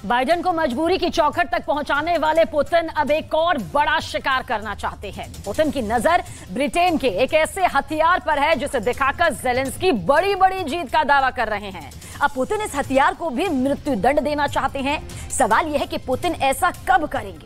Biden को मजबूरी की चौखट तक पहुंचाने वाले पुतिन अब एक और बड़ा शिकार करना चाहते हैं। पुतिन की नजर ब्रिटेन के एक ऐसे हथियार पर है जिसे दिखाकर ज़ेलेंस्की बड़ी बड़ी जीत का दावा कर रहे हैं। अब पुतिन इस हथियार को भी मृत्युदंड देना चाहते हैं। सवाल यह है कि पुतिन ऐसा कब करेंगे।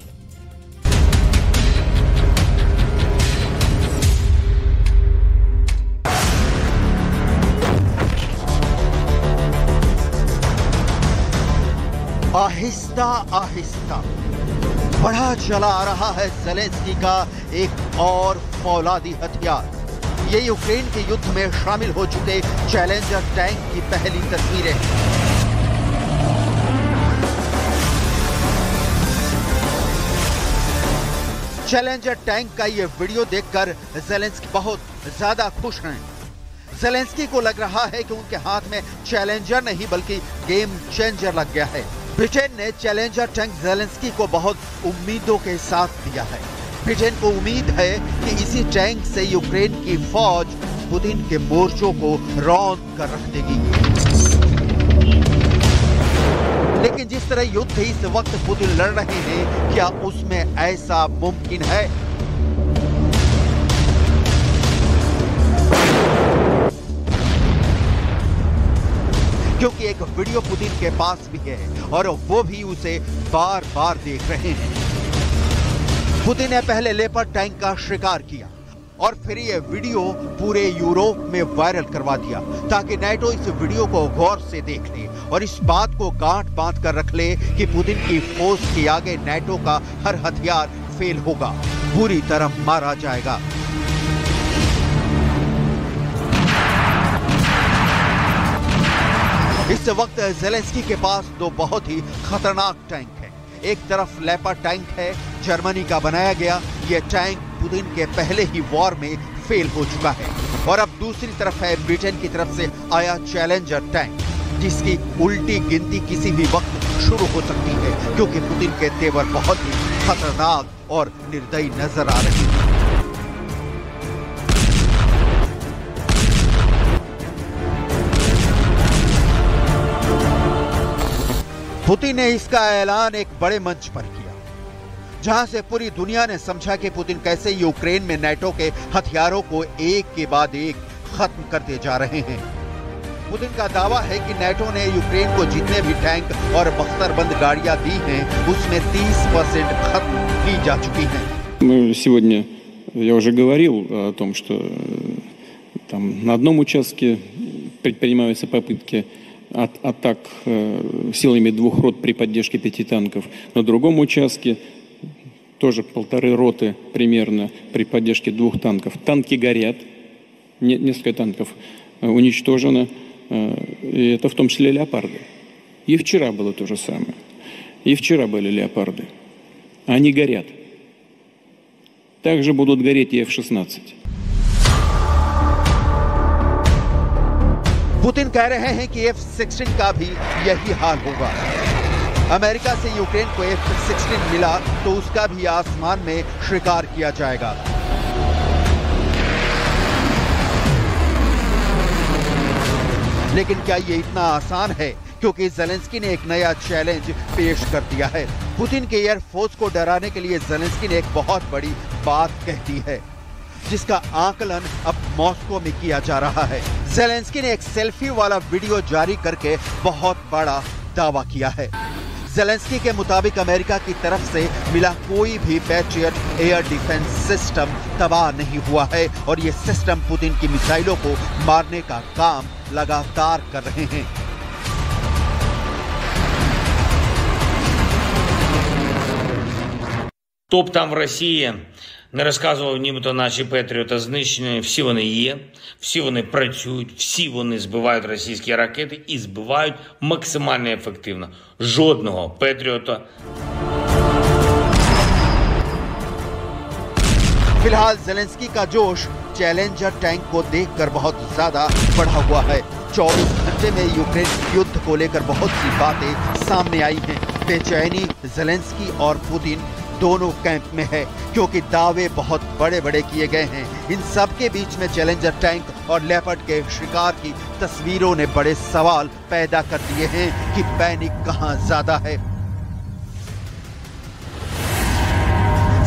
आहिस्ता आहिस्ता बढ़ा चला आ रहा है ज़ेलेंस्की का एक और फौलादी हथियार। ये यूक्रेन के युद्ध में शामिल हो चुके चैलेंजर टैंक की पहली तस्वीरें हैं। चैलेंजर टैंक का ये वीडियो देखकर ज़ेलेंस्की बहुत ज्यादा खुश हैं। ज़ेलेंस्की को लग रहा है कि उनके हाथ में चैलेंजर नहीं बल्कि गेम चेंजर लग गया है। ब्रिटेन ने चैलेंजर टैंक ज़ेलेंस्की को बहुत उम्मीदों के साथ दिया है। ब्रिटेन को उम्मीद है कि इसी टैंक से यूक्रेन की फौज पुतिन के मोर्चों को रौंद कर रख देगी। लेकिन जिस तरह युद्ध इस वक्त पुतिन लड़ रहे हैं, क्या उसमें ऐसा मुमकिन है? क्योंकि एक वीडियो पुतिन के पास भी है और वो भी उसे बार बार देख रहे हैं। पुतिन ने पहले लेपर्ड टैंक का शिकार किया और फिर ये वीडियो पूरे यूरोप में वायरल करवा दिया ताकि नाटो इस वीडियो को गौर से देख ले और इस बात को गांठ बांध कर रख ले कि पुतिन की फौज के आगे नाटो का हर हथियार फेल होगा, बुरी तरह मारा जाएगा। इस वक्त ज़ेलेंस्की के पास दो बहुत ही खतरनाक टैंक है। एक तरफ लेपर्ड टैंक है, जर्मनी का बनाया गया। यह टैंक पुतिन के पहले ही वॉर में फेल हो चुका है। और अब दूसरी तरफ है ब्रिटेन की तरफ से आया चैलेंजर टैंक, जिसकी उल्टी गिनती किसी भी वक्त शुरू हो सकती है, क्योंकि पुतिन के तेवर बहुत ही खतरनाक और निर्दयी नजर आ रहे हैं। पुतिन ने इसका ऐलान एक बड़े मंच पर किया, जहां से पूरी दुनिया ने समझा कि पुतिन कैसे यूक्रेन में नाटो के हथियारों को एक के बाद एक खत्म करते जा रहे हैं। पुतिन का दावा है कि नाटो ने यूक्रेन को जितने भी टैंक और बख्तरबंद गाड़ियां दी हैं, उसमें 30% खत्म की जा चुकी हैं। Сегодня я уже говорил о том, что там на одном участке предпринимаются попытки атак силами двух рот при поддержке 5 танков. На другом участке тоже 1,5 роты примерно при поддержке 2 танков. Танки горят, несколько танков уничтожено, и это в том числе леопарды. И вчера было то же самое. И вчера были леопарды. Они горят. Также будут гореть и F-16. पुतिन कह रहे हैं कि F-16 का भी यही हाल होगा। अमेरिका से यूक्रेन को F-16 मिला तो उसका भी आसमान में शिकार किया जाएगा। लेकिन क्या ये इतना आसान है? क्योंकि ज़ेलेंस्की ने एक नया चैलेंज पेश कर दिया है। पुतिन के एयरफोर्स को डराने के लिए ज़ेलेंस्की ने एक बहुत बड़ी बात कह दी है, जिसका आकलन अब मॉस्को में किया जा रहा है। ज़ेलेंस्की ने एक सेल्फी वाला वीडियो जारी करके बहुत बड़ा दावा किया है। ज़ेलेंस्की के मुताबिक अमेरिका की तरफ से मिला कोई भी पैट्रियट एयर डिफेंस सिस्टम तबाह नहीं हुआ है और ये सिस्टम पुतिन की मिसाइलों को मारने का काम लगातार कर रहे हैं। Топ там в Росії не розказував, нібито наші Петріоти знищені. Всі вони є, всі вони працюють, всі вони збивають російські ракети і збивають максимально ефективно. Жодного Петріота. फिलहाल ज़ेलेंस्की का जोश चैलेंजर टैंक को देखकर बहुत ज्यादा बढ़ा हुआ है। 24 घंटे में यूक्रेन युद्ध को लेकर बहुत सी बातें सामने आई हैं। बेचैनी ज़ेलेंस्की और पुतिन दोनों कैंप में है, क्योंकि दावे बहुत बड़े बड़े किए गए हैं। इन सब के बीच में चैलेंजर टैंक और लेपर्ड के शिकार की तस्वीरों ने बड़े सवाल पैदा कर दिए हैं कि पैनिक कहां ज्यादा है।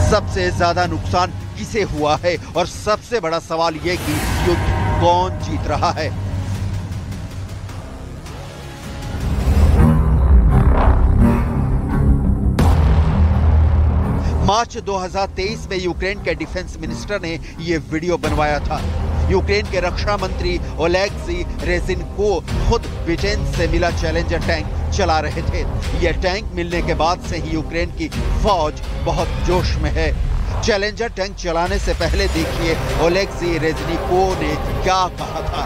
सबसे ज्यादा नुकसान किसे हुआ है और सबसे बड़ा सवाल यह कि युद्ध कौन जीत रहा है। मार्च 2023 में यूक्रेन के डिफेंस मिनिस्टर ने यह वीडियो बनवाया था। यूक्रेन के रक्षा मंत्री ओलेक्सी रेजिनकोव खुद ब्रिटेन से मिला चैलेंजर टैंक चला रहे थे। यह टैंक मिलने के बाद से ही यूक्रेन की फौज बहुत जोश में है। चैलेंजर टैंक चलाने से पहले देखिए ओलेक्सी रेजिनकोव ने क्या कहा था।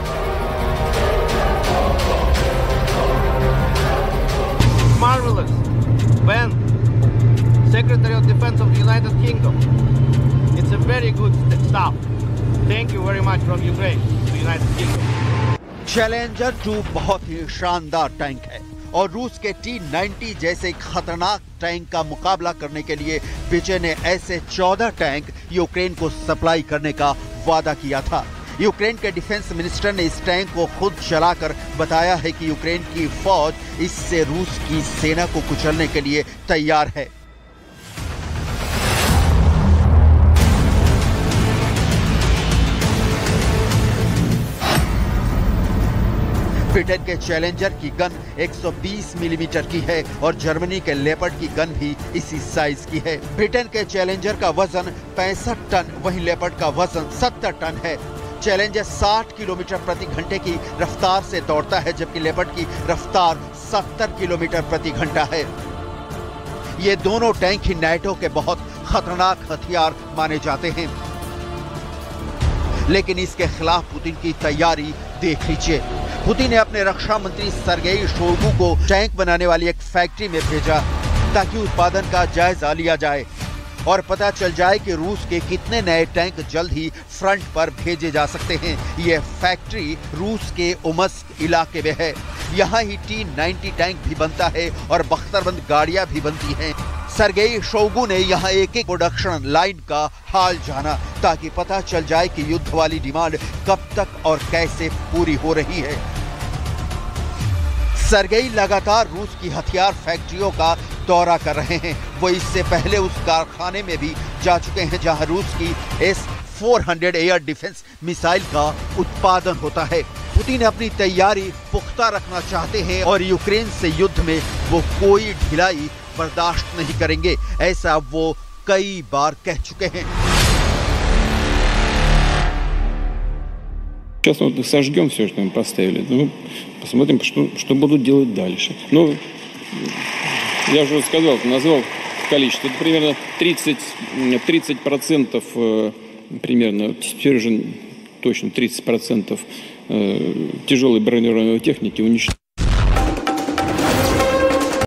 Marvelous when Secretary of Defense of the United Kingdom. It's a very good stuff. Thank you very much from Ukraine to United Kingdom. Challenger 2 बहुत ही शानदार टैंक है और रूस के T-90 जैसे खतरनाक टैंक का मुकाबला करने के लिए विजय ने ऐसे 14 टैंक यूक्रेन को सप्लाई करने का वादा किया था। यूक्रेन के डिफेंस मिनिस्टर ने इस टैंक को खुद चलाकर बताया है कि यूक्रेन की फौज इससे रूस की सेना को कुचलने के लिए तैयार है। ब्रिटेन के चैलेंजर की गन 120 मिलीमीटर की है और जर्मनी के लेपर्ड की गन भी इसी साइज की है। ब्रिटेन के चैलेंजर का वजन 65 टन, वहीं लेपर्ड का वजन 70 टन है। चैलेंजर 60 किलोमीटर प्रति घंटे की रफ्तार से दौड़ता है, जबकि लेपर्ड की रफ्तार 70 किलोमीटर प्रति घंटा है। ये दोनों टैंक ही नाटो के बहुत खतरनाक हथियार माने जाते हैं, लेकिन इसके खिलाफ पुतिन की तैयारी देख लीजिए। पुतिन ने अपने रक्षा मंत्री सर्गेई शोइगु को टैंक बनाने वाली एक फैक्ट्री में भेजा ताकि उत्पादन का जायजा लिया जाए और पता चल जाए कि रूस के कितने नए टैंक जल्द ही फ्रंट पर भेजे जा सकते हैं। यह फैक्ट्री रूस के उमस्क इलाके में है। यहाँ ही T-90 टैंक भी बनता है और बख्तरबंद गाड़ियां भी बनती हैं। सर्गेई शोइगु ने यहाँ एक प्रोडक्शन लाइन का हाल जाना ताकि पता चल जाए कि युद्ध वाली डिमांड कब तक और कैसे पूरी हो रही है। सर्गेई लगातार रूस की हथियार फैक्ट्रियों का दौरा कर रहे हैं। वो इससे पहले उस कारखाने में भी जा चुके हैं जहां रूस की S-400 एयर डिफेंस मिसाइल का उत्पादन होता है। पुतिन अपनी तैयारी पुख्ता रखना चाहते हैं और यूक्रेन से युद्ध में वो कोई ढिलाई बर्दाश्त नहीं करेंगे, ऐसा वो कई बार कह चुके हैं। Сейчас вот сожгем все, что мы поставили. Ну, посмотрим, что будут делать дальше. Ну, я уже сказал, назвал количество. Это примерно 30% примерно, теперь уже точно 30% тяжелой бронированной техники уничтожено.